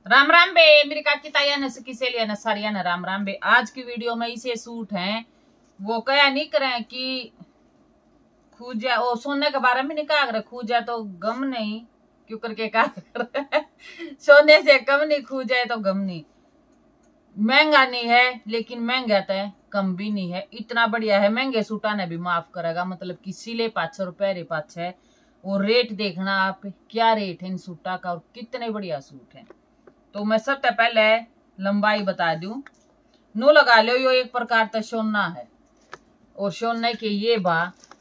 राम राम बे मेरी काकी ताया ने किसे लिया न सारिया न राम राम बे। आज की वीडियो में इसे सूट हैं वो कया नहीं करें कि खूजा ओ सोने के बारे में नहीं कहा कर खूजा तो गम नहीं क्यों करके कहा कर सोने से कम नहीं खूजा तो गम नहीं। महंगा नहीं है लेकिन महंगा तो है कम भी नहीं है। इतना बढ़िया है महंगे सूटा ने भी माफ करेगा। मतलब कि सिले 500 रुपए रे पाछ है। और रेट देखना आप क्या रेट है इन सूटा का और कितने बढ़िया सूट है। तो मैं सबसे पहले लंबाई बता दूं। नो लगा लो यो एक प्रकार का सोना है और सोने के ये बा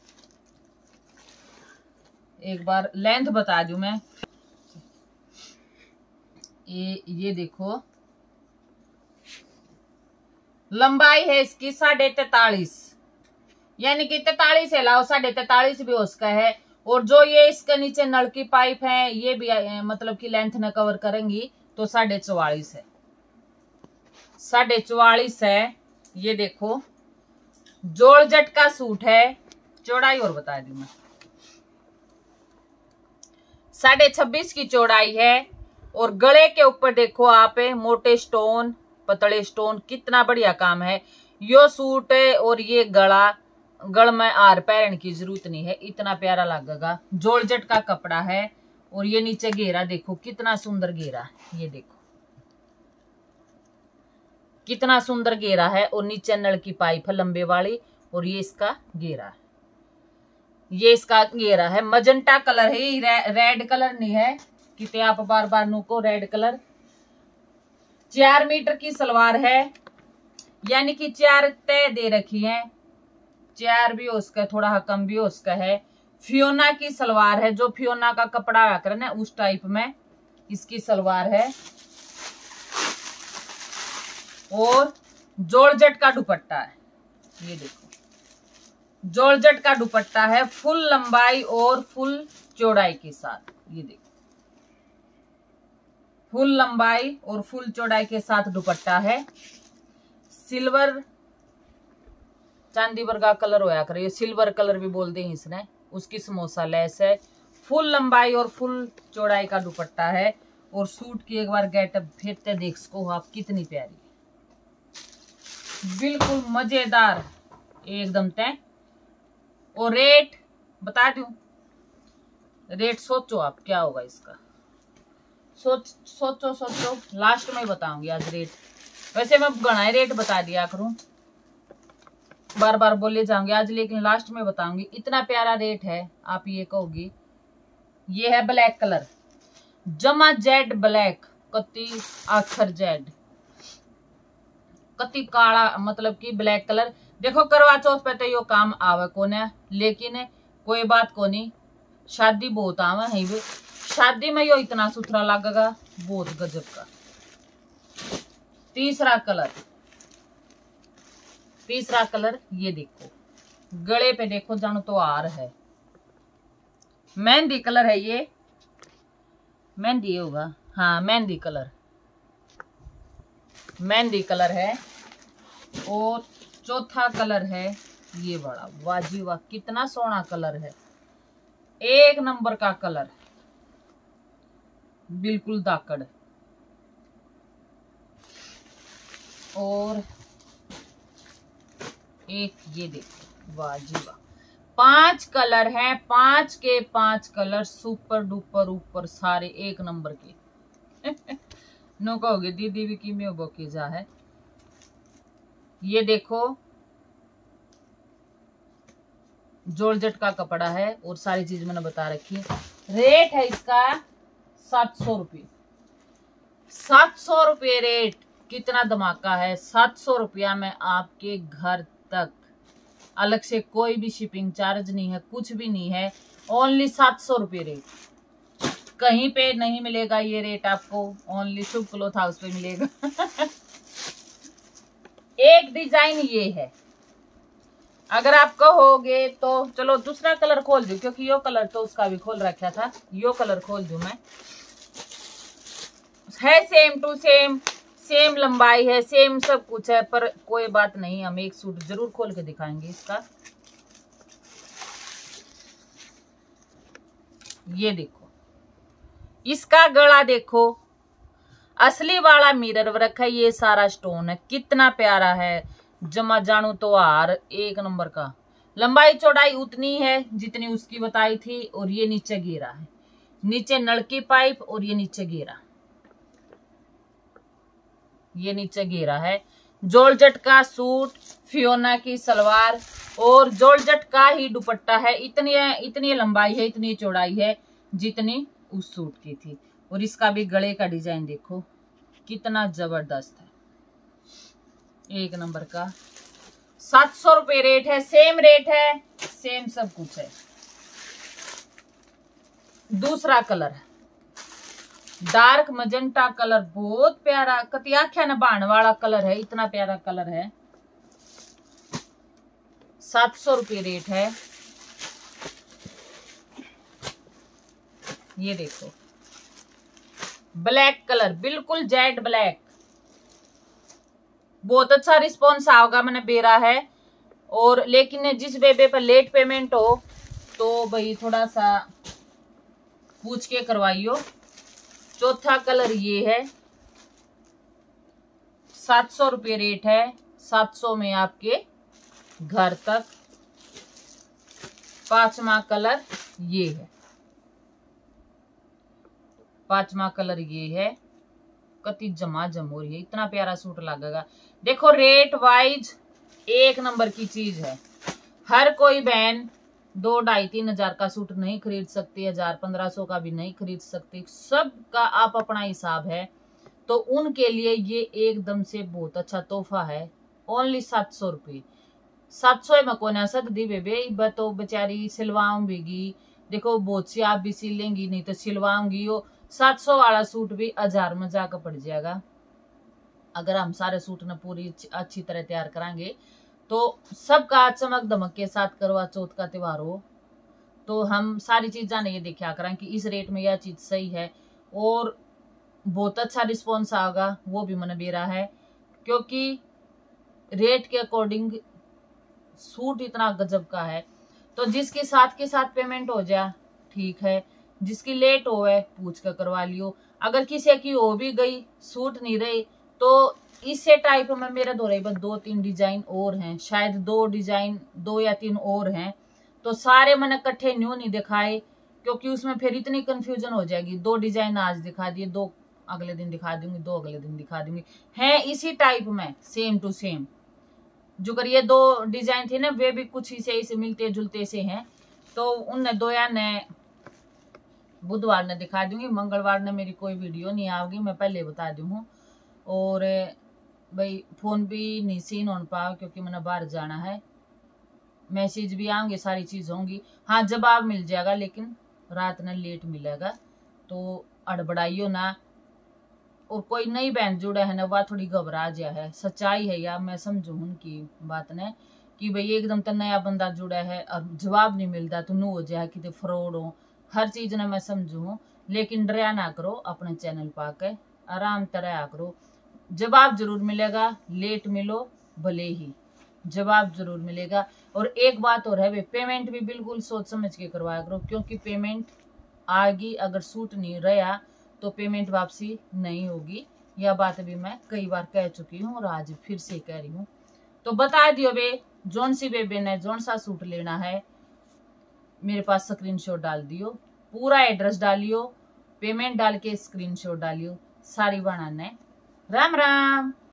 एक बार लेंथ बता दूं मैं। ये देखो लंबाई है इसकी 43.5 यानी कि 43 है लाओ 43.5 भी उसका है। और जो ये इसके नीचे नल की पाइप है ये भी मतलब कि लेंथ न कवर करेंगी तो 44.5 है। 44.5 है। ये देखो जॉर्जेट का सूट है। चौड़ाई और बता दी मैं 26.5 की चौड़ाई है। और गले के ऊपर देखो आप मोटे स्टोन पतले स्टोन कितना बढ़िया काम है। यो सूट और ये गल में आर पैरन की जरूरत नहीं है इतना प्यारा लगेगा। जॉर्जेट का कपड़ा है और ये नीचे घेरा देखो कितना सुंदर घेरा है। ये देखो कितना सुंदर घेरा है और नीचे नल की पाइप है लंबे वाली और ये इसका घेरा है। ये इसका घेरा है मजंटा कलर है ये रेड कलर नहीं है कितने आप बार बार नुको रेड कलर। 4 मीटर की सलवार है यानी कि 4 तय दे रखी है। 4 भी उसका थोड़ा कम भी उसका है। फियोना की सलवार है जो फियोना का कपड़ा आकर ना उस टाइप में इसकी सलवार है। और जॉर्जेट का दुपट्टा है। ये देखो जॉर्जेट का दुपट्टा है फुल लंबाई और फुल चौड़ाई के साथ। ये देखो फुल लंबाई और फुल चौड़ाई के साथ दुपट्टा है। सिल्वर चांदी वर्गा कलर होया करे ये सिल्वर कलर भी बोल दे इसने उसकी समोसा लेस है। फुल लंबाई और फुल चौड़ाई का दुपट्टा है। और सूट की एक बार गेटअप फेरते देख सको आप कितनी प्यारी बिल्कुल मजेदार एकदम तय। और रेट बता दूं रेट सोचो आप क्या होगा इसका। सोचो लास्ट में बताऊंगी आज रेट। वैसे मैं घना रेट बता दिया करूं बार बार बोले जाऊंगे आज लेकिन लास्ट में बताऊंगी। इतना प्यारा रेट है आप ये कहोगी। ये है ब्लैक कलर जमा जेड ब्लैक कति अक्षर जेड कति काला मतलब कि ब्लैक कलर। देखो करवा चौथ पे तो यो काम आवे कोने लेकिन कोई बात को नहीं शादी बहुत आवे है भी शादी में यो इतना सुथरा लगेगा बहुत गजब का। तीसरा कलर ये देखो गले पे देखो जानो तो आर है मेहंदी कलर है ये मेहंदी होगा हाँ मेहंदी कलर है। और चौथा कलर है ये बड़ा वाजी वाह कितना सोना कलर है एक नंबर का कलर बिल्कुल दाकड़। और एक ये देखो वाजी वाह 5 कलर हैं 5 के 5 कलर सुपर डुपर ऊपर सारे एक नंबर के नो कहोगे दीदी भी की में बोके जा है। ये देखो जॉर्जेट का कपड़ा है और सारी चीज मैंने बता रखी है। रेट है इसका 700 रुपये 700 रुपये रेट कितना धमाका है। 700 रुपया में आपके घर तक अलग से कोई भी शिपिंग चार्ज नहीं है कुछ भी नहीं है ओनली 700 रुपये रेट। कहीं पे नहीं मिलेगा ये रेट आपको ओनली शुभ क्लॉथ हाउस पे मिलेगा एक डिजाइन ये है अगर आप कहोगे तो चलो दूसरा कलर खोल दूं क्योंकि यो कलर तो उसका भी खोल रखा था। यो कलर खोल दूं मैं है सेम टू सेम लंबाई है सेम सब कुछ है पर कोई बात नहीं हम एक सूट जरूर खोल के दिखाएंगे इसका। ये देखो इसका गला देखो असली वाला मिरर वर्क है, ये सारा स्टोन है, कितना प्यारा है। जमा जानू तो हार एक नंबर का। लंबाई चौड़ाई उतनी है जितनी उसकी बताई थी। और ये नीचे घेरा है, नीचे नलकी पाइप और ये नीचे घेरा, ये नीचे घेरा है। जॉर्जेट का सूट, फियोना की सलवार और जॉर्जेट का ही दुपट्टा है। इतनी लंबाई है, इतनी चौड़ाई है जितनी उस सूट की थी। और इसका भी गले का डिजाइन देखो कितना जबरदस्त है, एक नंबर का। 700 रुपये रेट है, सेम रेट है, सेम सब कुछ है। दूसरा कलर है डार्क मजेंटा कलर, बहुत प्यारा, कतियाख्या न बाण वाला कलर है, इतना प्यारा कलर है। 700 रुपये रेट है। ये देखो ब्लैक कलर, बिल्कुल जेड ब्लैक, बहुत अच्छा रिस्पॉन्स आओगा मैंने बेरा है। और लेकिन जिस बेबे पर लेट पेमेंट हो तो भाई थोड़ा सा पूछ के करवाइयो। चौथा कलर ये है, 700 रुपये रेट है, 700 में आपके घर तक। पांचवा कलर ये है, पांचवा कलर ये है, कति जमा जम हो रही है, इतना प्यारा सूट लगेगा। देखो रेट वाइज एक नंबर की चीज है। हर कोई बहन 2, 2.5, 3 हजार का सूट नहीं खरीद सकती, 1000-1500 का भी नहीं खरीद सकती, सबका आप अपना हिसाब है। तो उनके लिए ये एकदम से बहुत अच्छा तोहफा है। ओनली 700 रुपये, 700 में कोना सकती बेबे, तो बेचारी सिलवाऊंगी। देखो बहुत सी आप भी सिल लेंगी, नहीं तो सिलवाऊंगी। 700 वाला सूट भी 1000 में जाकर पड़ जाएगा। अगर हम सारे सूट न पूरी अच्छी तरह तैयार कराएंगे तो सबका चमक दमक के साथ करवा चौथ का त्योहार हो तो हम सारी चीजें ये देखा करें कि इस रेट में यह चीज सही है। और बहुत अच्छा रिस्पॉन्स आएगा, वो भी मैंने बेरा है, क्योंकि रेट के अकॉर्डिंग सूट इतना गजब का है। तो जिसके साथ के साथ पेमेंट हो जाए ठीक है, जिसकी लेट हो है पूछ कर करवा लियो। अगर किसी की हो भी गई सूट नहीं रही तो इससे टाइप में मेरे दो 2-3 डिजाइन और हैं, शायद 2 डिजाइन 2 या 3 और हैं। तो सारे मैंने इकट्ठे न्यू नहीं दिखाए क्योंकि उसमें फिर इतनी कंफ्यूजन हो जाएगी। 2 डिजाइन आज दिखा दिए, 2 अगले दिन दिखा दूंगी, 2 अगले दिन दिखा दूंगी। हैं इसी टाइप में सेम टू सेम। जो कर ये 2 डिजाइन थे ना वे भी कुछ इसे मिलते जुलते से हैं। तो उन 2 या ने बुधवार ने दिखा दूंगी, मंगलवार ने मेरी कोई वीडियो नहीं आएगी, मैं पहले बता दूँ। और भाई फोन भी नहीं सीन हो पाओ क्योंकि मैंने बाहर जाना है। मैसेज भी आएंगे, सारी चीज होंगी। हाँ जवाब मिल जाएगा लेकिन रात में लेट मिलेगा, तो अड़बड़ाइयो ना। और कोई नई बहन जुड़ा है ना वह थोड़ी घबरा जा है, सच्चाई है यार, मैं समझू उनकी बात ने कि भाई एकदम तो नया बंदा जुड़ा है और जवाब नहीं मिलता तो नू हो जाए कि फ्रॉड हो। हर चीज ने मैं समझू, लेकिन डरा ना करो, अपने चैनल पाके आराम तरह करो। जवाब जरूर मिलेगा, लेट मिलो भले ही जवाब जरूर मिलेगा। और एक बात और है, पेमेंट भी बिल्कुल सोच समझ के करवाया करो, क्योंकि पेमेंट आएगी अगर सूट नहीं रहा तो पेमेंट वापसी नहीं होगी। यह बात भी मैं कई बार कह चुकी हूँ और आज फिर से कह रही हूँ। तो बता दियो बे जोन सी बेबे ने जोन सा सूट लेना है मेरे पास स्क्रीनशॉट डाल दियो, पूरा एड्रेस डालियो, पेमेंट डाल के स्क्रीनशॉट डालियो, सारी बनाना है। राम राम।